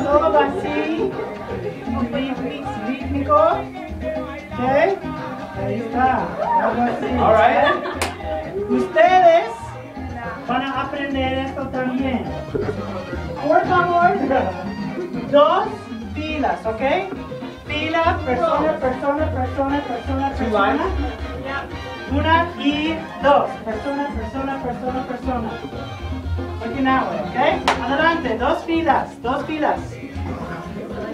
todo va así, rítmico, ¿ok? Ahí está, algo así. All right. Ustedes van a aprender esto también. Por favor, 2 filas, ¿ok? Fila, persona, persona, persona, persona, persona. Una y 2. Persona, persona, persona, persona. Aquí now, ¿ok? Adelante, 2 filas, 2 filas.